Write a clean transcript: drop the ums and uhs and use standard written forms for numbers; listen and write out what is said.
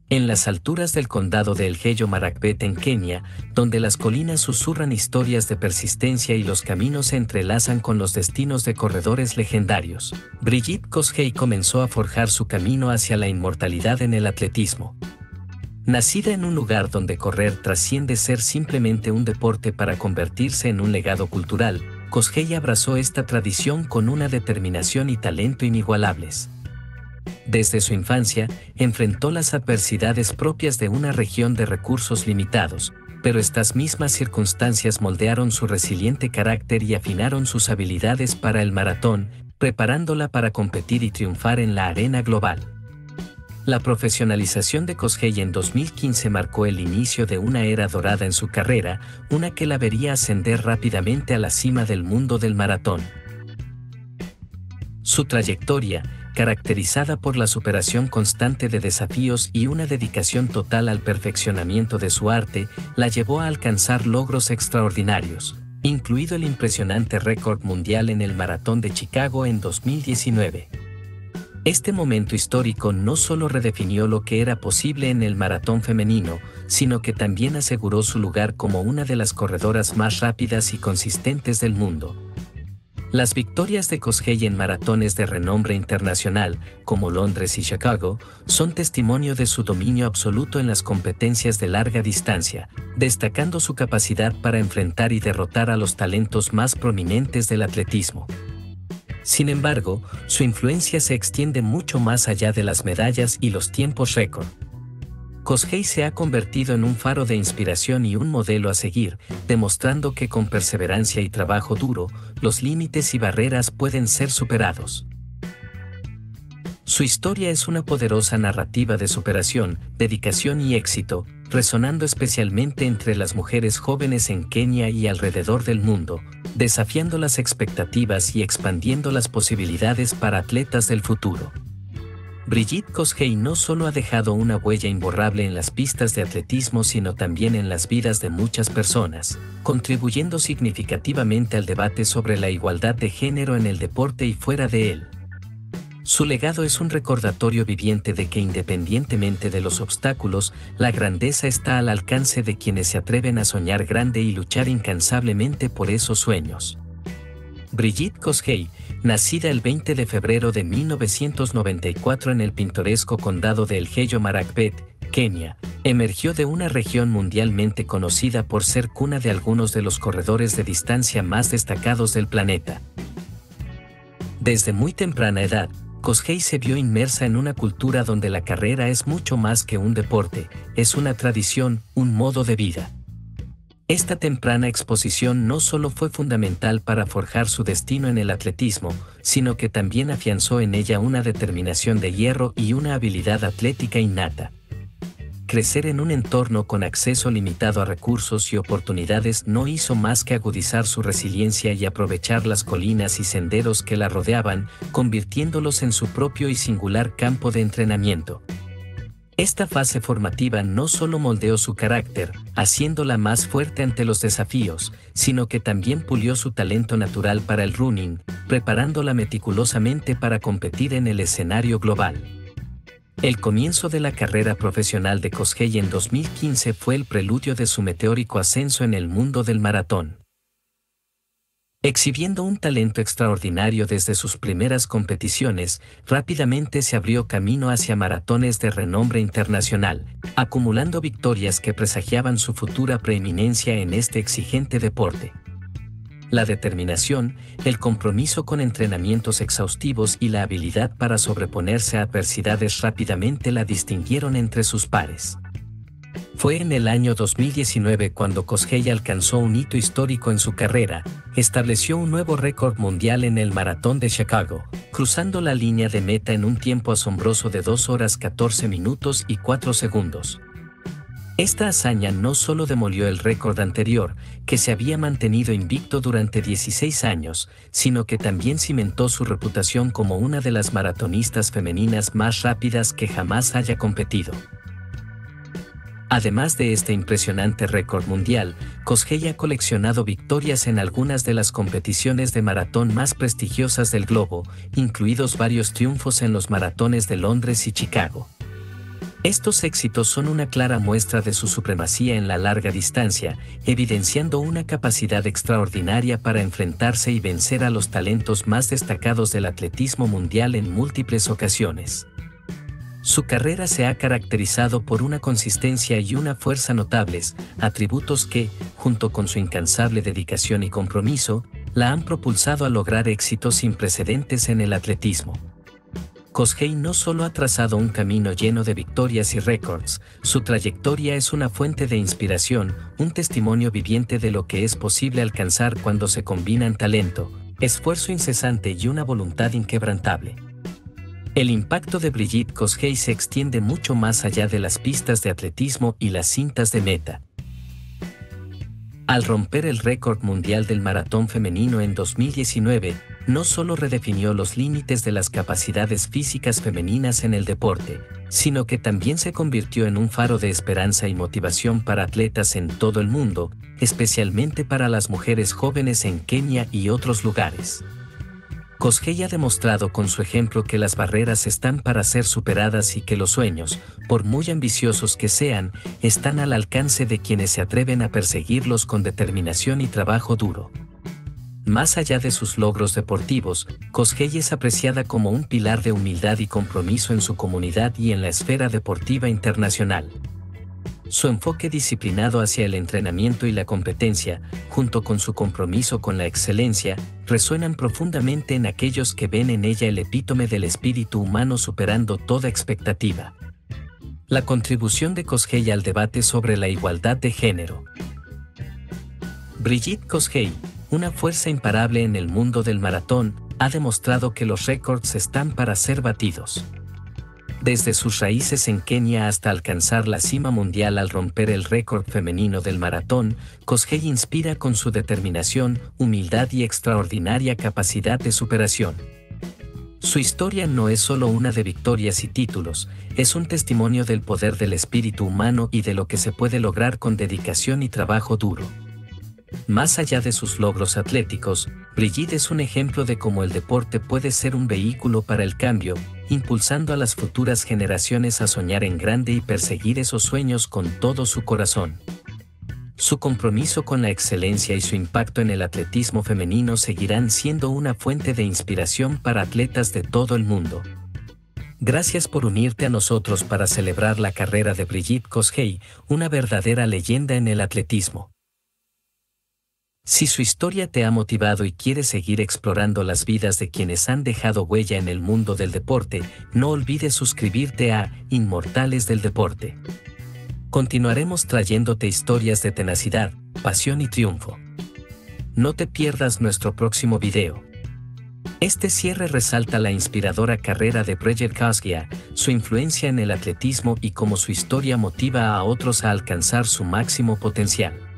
En las alturas del condado de Elgeyo Marakwet en Kenia, donde las colinas susurran historias de persistencia y los caminos se entrelazan con los destinos de corredores legendarios, Brigid Kosgei comenzó a forjar su camino hacia la inmortalidad en el atletismo. Nacida en un lugar donde correr trasciende ser simplemente un deporte para convertirse en un legado cultural, Kosgei abrazó esta tradición con una determinación y talento inigualables. Desde su infancia, enfrentó las adversidades propias de una región de recursos limitados, pero estas mismas circunstancias moldearon su resiliente carácter y afinaron sus habilidades para el maratón, preparándola para competir y triunfar en la arena global. La profesionalización de Kosgei en 2015 marcó el inicio de una era dorada en su carrera, una que la vería ascender rápidamente a la cima del mundo del maratón. Su trayectoria, caracterizada por la superación constante de desafíos y una dedicación total al perfeccionamiento de su arte, la llevó a alcanzar logros extraordinarios, incluido el impresionante récord mundial en el Maratón de Chicago en 2019. Este momento histórico no solo redefinió lo que era posible en el maratón femenino, sino que también aseguró su lugar como una de las corredoras más rápidas y consistentes del mundo. Las victorias de Kosgei en maratones de renombre internacional, como Londres y Chicago, son testimonio de su dominio absoluto en las competencias de larga distancia, destacando su capacidad para enfrentar y derrotar a los talentos más prominentes del atletismo. Sin embargo, su influencia se extiende mucho más allá de las medallas y los tiempos récord. Kosgei se ha convertido en un faro de inspiración y un modelo a seguir, demostrando que con perseverancia y trabajo duro, los límites y barreras pueden ser superados. Su historia es una poderosa narrativa de superación, dedicación y éxito, resonando especialmente entre las mujeres jóvenes en Kenia y alrededor del mundo, desafiando las expectativas y expandiendo las posibilidades para atletas del futuro. Brigid Kosgei no solo ha dejado una huella imborrable en las pistas de atletismo sino también en las vidas de muchas personas, contribuyendo significativamente al debate sobre la igualdad de género en el deporte y fuera de él. Su legado es un recordatorio viviente de que independientemente de los obstáculos, la grandeza está al alcance de quienes se atreven a soñar grande y luchar incansablemente por esos sueños. Brigid Kosgei, nacida el 20 de febrero de 1994 en el pintoresco condado de Elgeyo Marakwet, Kenia, emergió de una región mundialmente conocida por ser cuna de algunos de los corredores de distancia más destacados del planeta. Desde muy temprana edad, Kosgei se vio inmersa en una cultura donde la carrera es mucho más que un deporte, es una tradición, un modo de vida. Esta temprana exposición no solo fue fundamental para forjar su destino en el atletismo, sino que también afianzó en ella una determinación de hierro y una habilidad atlética innata. Crecer en un entorno con acceso limitado a recursos y oportunidades no hizo más que agudizar su resiliencia y aprovechar las colinas y senderos que la rodeaban, convirtiéndolos en su propio y singular campo de entrenamiento. Esta fase formativa no solo moldeó su carácter, haciéndola más fuerte ante los desafíos, sino que también pulió su talento natural para el running, preparándola meticulosamente para competir en el escenario global. El comienzo de la carrera profesional de Kosgei en 2015 fue el preludio de su meteórico ascenso en el mundo del maratón. Exhibiendo un talento extraordinario desde sus primeras competiciones, rápidamente se abrió camino hacia maratones de renombre internacional, acumulando victorias que presagiaban su futura preeminencia en este exigente deporte. La determinación, el compromiso con entrenamientos exhaustivos y la habilidad para sobreponerse a adversidades rápidamente la distinguieron entre sus pares. Fue en el año 2019 cuando Kosgei alcanzó un hito histórico en su carrera, estableció un nuevo récord mundial en el Maratón de Chicago, cruzando la línea de meta en un tiempo asombroso de 2 horas 14 minutos y 4 segundos. Esta hazaña no solo demolió el récord anterior, que se había mantenido invicto durante 16 años, sino que también cimentó su reputación como una de las maratonistas femeninas más rápidas que jamás haya competido. Además de este impresionante récord mundial, Kosgei ha coleccionado victorias en algunas de las competiciones de maratón más prestigiosas del globo, incluidos varios triunfos en los maratones de Londres y Chicago. Estos éxitos son una clara muestra de su supremacía en la larga distancia, evidenciando una capacidad extraordinaria para enfrentarse y vencer a los talentos más destacados del atletismo mundial en múltiples ocasiones. Su carrera se ha caracterizado por una consistencia y una fuerza notables, atributos que, junto con su incansable dedicación y compromiso, la han propulsado a lograr éxitos sin precedentes en el atletismo. Kosgei no solo ha trazado un camino lleno de victorias y récords, su trayectoria es una fuente de inspiración, un testimonio viviente de lo que es posible alcanzar cuando se combinan talento, esfuerzo incesante y una voluntad inquebrantable. El impacto de Brigitte Kosgei se extiende mucho más allá de las pistas de atletismo y las cintas de meta. Al romper el récord mundial del maratón femenino en 2019, no solo redefinió los límites de las capacidades físicas femeninas en el deporte, sino que también se convirtió en un faro de esperanza y motivación para atletas en todo el mundo, especialmente para las mujeres jóvenes en Kenia y otros lugares. Kosgei ha demostrado con su ejemplo que las barreras están para ser superadas y que los sueños, por muy ambiciosos que sean, están al alcance de quienes se atreven a perseguirlos con determinación y trabajo duro. Más allá de sus logros deportivos, Kosgei es apreciada como un pilar de humildad y compromiso en su comunidad y en la esfera deportiva internacional. Su enfoque disciplinado hacia el entrenamiento y la competencia, junto con su compromiso con la excelencia, resuenan profundamente en aquellos que ven en ella el epítome del espíritu humano superando toda expectativa. La contribución de Kosgei al debate sobre la igualdad de género. Brigitte Kosgei, una fuerza imparable en el mundo del maratón, ha demostrado que los récords están para ser batidos. Desde sus raíces en Kenia hasta alcanzar la cima mundial al romper el récord femenino del maratón, Kosgei inspira con su determinación, humildad y extraordinaria capacidad de superación. Su historia no es solo una de victorias y títulos, es un testimonio del poder del espíritu humano y de lo que se puede lograr con dedicación y trabajo duro. Más allá de sus logros atléticos, Brigitte es un ejemplo de cómo el deporte puede ser un vehículo para el cambio, impulsando a las futuras generaciones a soñar en grande y perseguir esos sueños con todo su corazón. Su compromiso con la excelencia y su impacto en el atletismo femenino seguirán siendo una fuente de inspiración para atletas de todo el mundo. Gracias por unirte a nosotros para celebrar la carrera de Brigitte Kosgei, una verdadera leyenda en el atletismo. Si su historia te ha motivado y quieres seguir explorando las vidas de quienes han dejado huella en el mundo del deporte, no olvides suscribirte a Inmortales del Deporte. Continuaremos trayéndote historias de tenacidad, pasión y triunfo. No te pierdas nuestro próximo video. Este cierre resalta la inspiradora carrera de Brigitte Kosgei, su influencia en el atletismo y cómo su historia motiva a otros a alcanzar su máximo potencial.